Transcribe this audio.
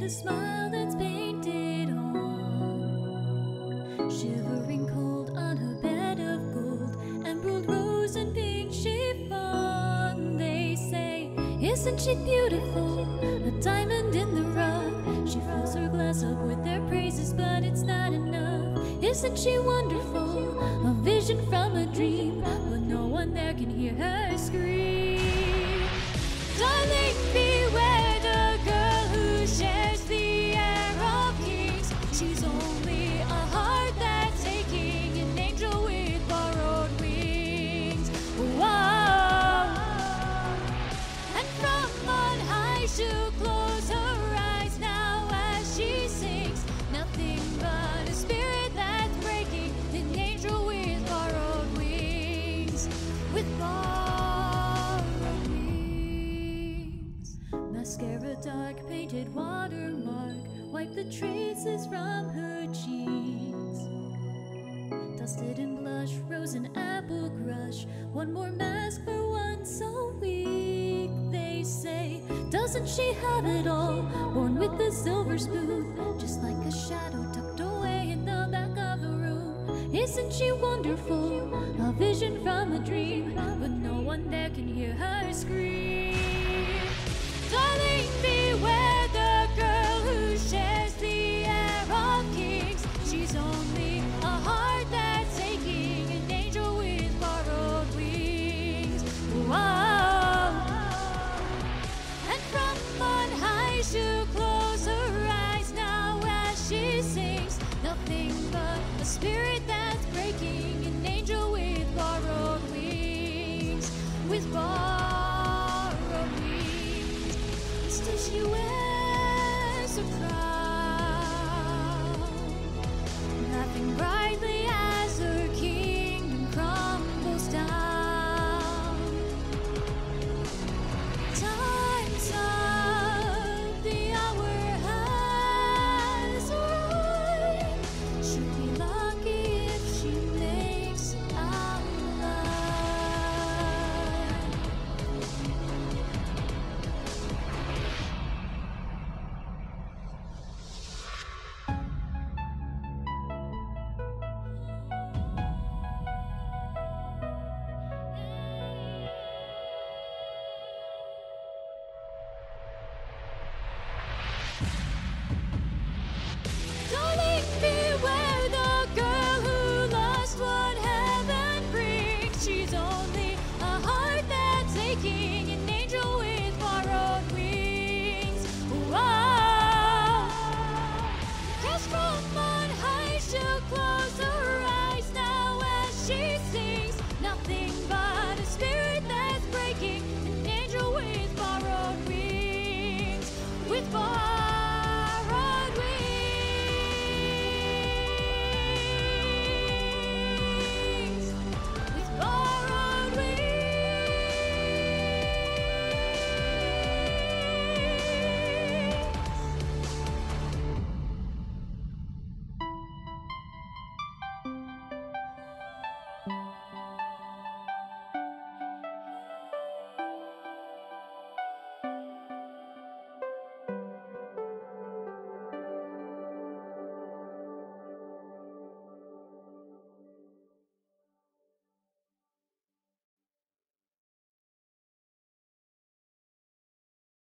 a smile that's painted on, shivering cold on her bed of gold, emerald rose and pink chiffon. They say, isn't she beautiful, a diamond in the rough? She fills her glass up with their praises, but it's not enough. Isn't she wonderful, a vision from a dream, but no one there can hear her scream. Darling, beware the girl who shares the air of kings. She's only a heart that's aching, an angel with borrowed wings. Whoa! And from on high she'll close her eyes now as she sings. Nothing but a spirit that's breaking, an angel with borrowed wings. With borrowed wings. Mascara dark, painted watermark, wipe the traces from her cheeks. Dusted in blush, rose and apple crush, one more mask for once a week. They say, doesn't she have it all, born with a silver spoon, just like a shadow tucked away in the back of the room. Isn't she wonderful, a vision from a dream, but no one there can hear her scream.